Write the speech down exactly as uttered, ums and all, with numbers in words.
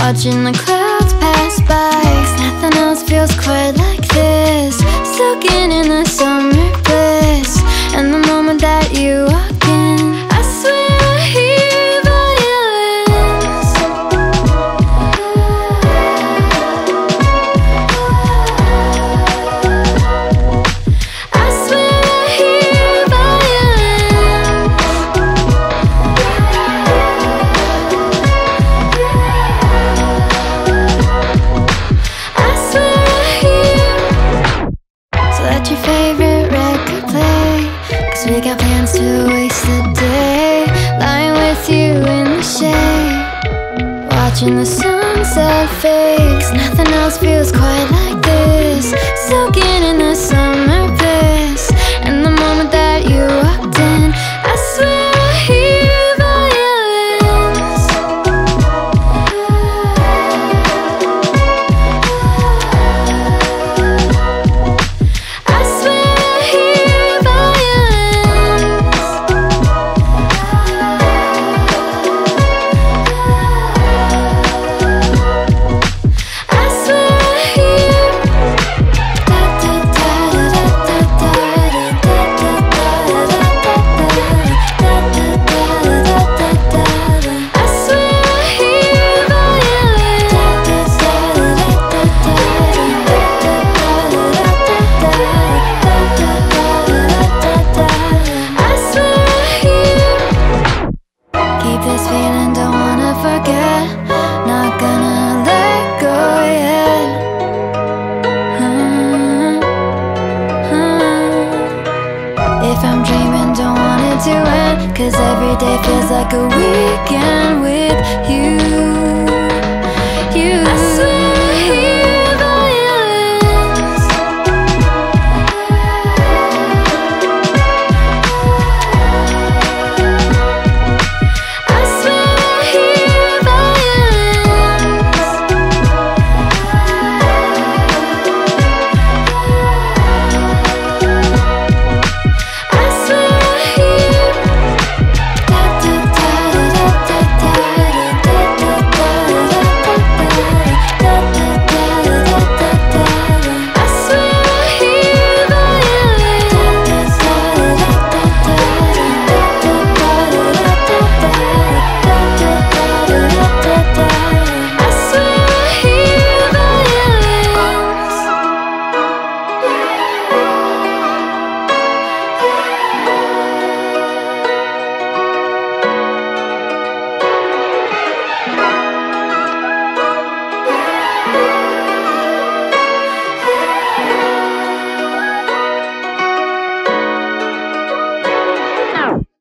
watching the clouds pass by. 'Cause nothing else feels quite like this. Soaking in the summer bliss. And the moment that you walk in, I swear I hear violins. I swear I hear violins. I swear I hear. So let your favorite record play, 'cause we got plans to waste the day. Lying with you in the shade, watching the sunset fade. 'Cause nothing else feels quite like this. Soaking in the summer bliss. And the moment that you walked in, I swear I hear violins. I swear I hear violins. I swear I hear. Da da da da da da da da da da da. I swear I hear violins. Da da da da da. I swear I hear. Keep this feeling, don't wanna forget. Not gonna let go yet. Hmm, hmm. If I'm dreaming, don't want it to end. 'Cause every day feels like a weekend with